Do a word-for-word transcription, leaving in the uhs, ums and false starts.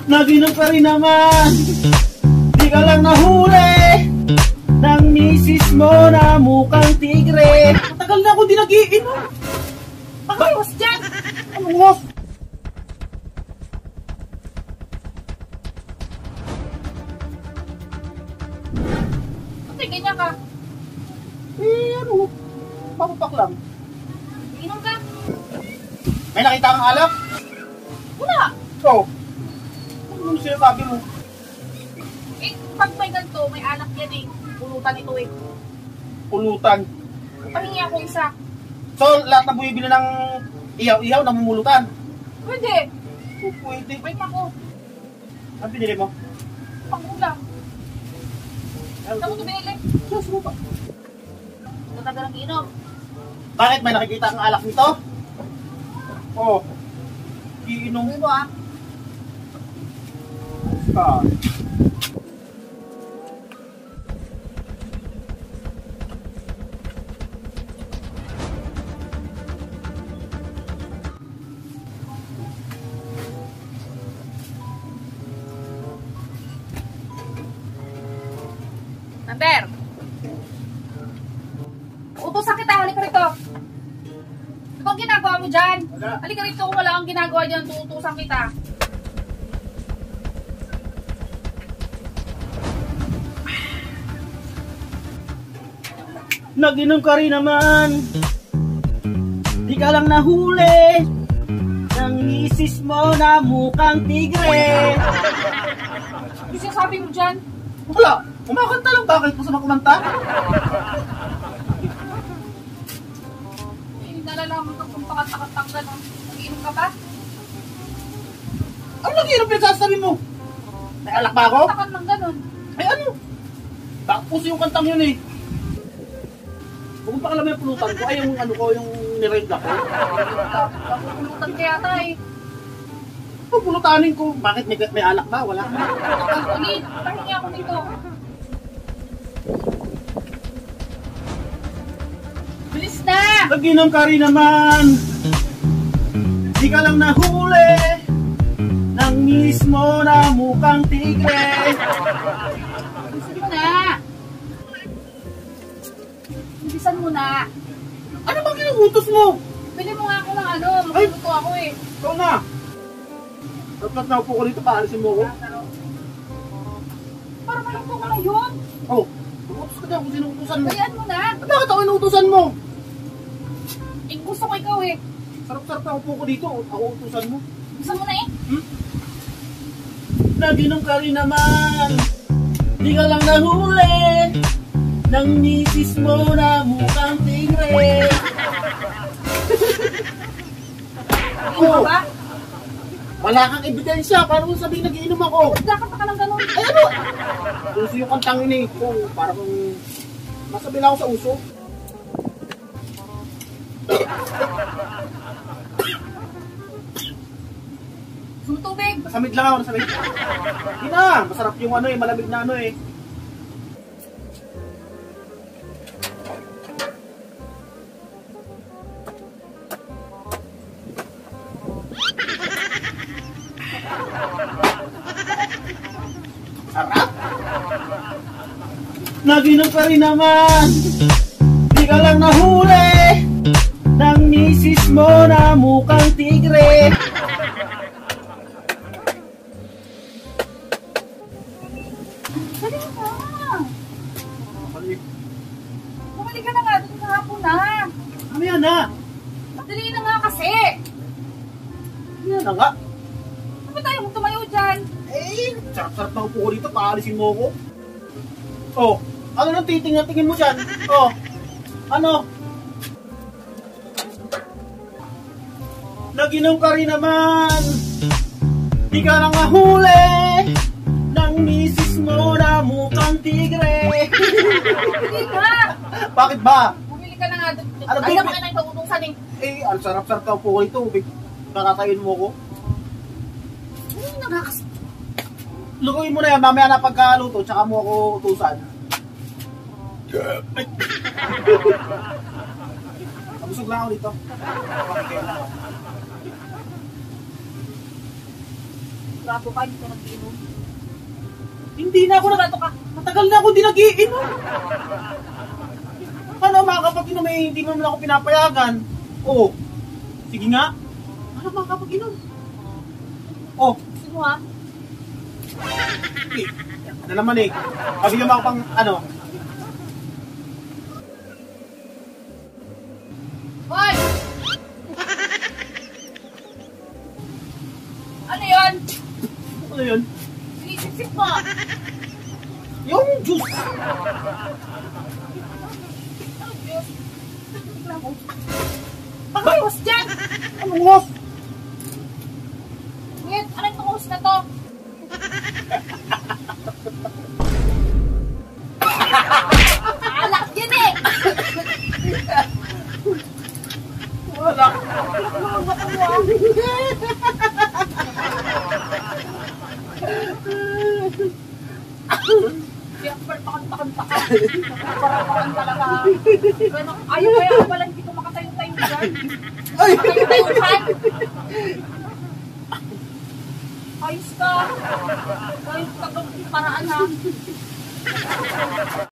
Naginom ka rin naman. Di ka lang nahuli ng misis mo na mukhang tigre. Matagal na ako di nag-iinom. Pakiwas dyan! Anong was? Kasi ganyan ka. Eh ano? Papapak lang. Inom ka. May nakita kang alak? Wala. Oo. Ano sinasabi mo? Eh, pag may ganito, may alak yan eh. Pulutan ito eh. Pulutan. Pahingi ako isa. So, lahat na bumibili ng ihaw-ihaw, namumulutan. Pwede. Oh, pwede. Wait ako. Ano pinili mo? Pangulam. Saan mo ito binili? Sus mo pa. Natagal ang inom. Bakit? May nakikita kang alak nito? Oo. Oh. Iinom Ano ah? ka. Number! Utusan kita, halika rito. Ano bang ginagawa mo dyan? Wala. Halika rito kung wala kang ginagawa dyan, tutusan kita. Naginom ka rin naman. Di ka lang nahuli ng misis mo na mukhang tigre. Ano sinasabi mo dyan? Wala. Kumakanta lang. Bakit mo sa makumanta? Eh, nalalaman ka kung pakatang gano'n. Nag-inom ka ba? Ano nagiinom pinagsasabi mo? May alak ba ako? Takan lang gano'n. Ay ano? Tapos yung kantang yun eh. Huwag mo pakalaman yung pulutan ko. Ay yung ano ko, yung nirenda ko. Pulutan ka yata eh. Pupulutanin ko. Bakit may, may alak ba? Wala. Ulit, pahingi ako dito. Bilis na! Naginom ka rin naman. Di ka lang nahuli ng mismo na mukhang tigre. Bilisan mo na! Bilisan mo na! Ano bang kinugutos mo? Bili mo nga ako ng ano, magluluto ako eh. Ikaw na. Dapat na upo ko dito, paalisin mo ko. Para maluto ko na yun. Oh, utos ka daw kung sino utusan mo. Bayaan mo na. At bakit ako inuutusan mo? Eh, gusto ko ikaw eh. Sarap-sarap na upo ko dito, ako utusan mo. Gusto mo na eh. Hmm? Naginom ka rin naman. Di ka lang nahuli ng misis mo na mukhang tigre. Inom ka ba? Wala kang ebidensya, paano mo sabihin nagiinom ako? Dapat ka lang ganun. Ay ano? Uso yung kantang ini ko, parang masabi lang ako sa uso. Sumutubig. Masamid lang ako, masamid. Hindi na, masarap yung ano eh, malamig na ano eh. Sarap! Naginom ka rin naman. Di ka lang nahuli ng misis mo na mukhang tigre. Dali na. Bumalik. Bumalik ka na nga. Dali na hapon na. Ano yan ha? Dali na nga kasi. Ano yan na nga? Ano ba tayo kung tumayo dyan? Eh, sarap-sarap na upo ko dito, paalisin mo ko. Oh, ano nang titingnan-tingin mo dyan? Oh, ano? Naginom ka rin naman. Di ka lang nahuli ng misis mo na mukhang tigre. Dali na. Bakit ba? Bumili ka na nga. Ano, Ay, bumili? naman ka na yung utusan eh. Eh, ang sarap-sarap na upo ko dito. Nakatayin mo ko. Ay, nagakas. Lutuin mo na yan, mamaya na pagkaluto, tsaka mo ako utusan. Ay. Nabusog lang ako dito. Pakikaya lang ako. Sigurado ka, hindi ka nag-inom. Hindi na ako na... Sigurado ka. Matagal na ako di nag-iinom. Paano makakapag-inom eh, hindi mo naman ako pinapayagan. Oo. Sige nga. Paano makakapag-inom? Oh, Sino ha? sige. Ano naman eh. Pabigyan mo ako pang ano. Hoy! Ano yun? Ano yun? Sinisip-sip mo. Yung juice. Ano yun? Tignan mo. Pag-iwas dyan! Anong was? Wait, ano itong host na to? Alak yan eh! Wala. Siyempre, pakanta-kanta ka. Parang talaga. Pero ayaw kaya ka pala hindi ko makatayo-tayo dyan. Ay! Makatayo-tayo dyan. Ayos ka. Ayos ka kung paraan ha.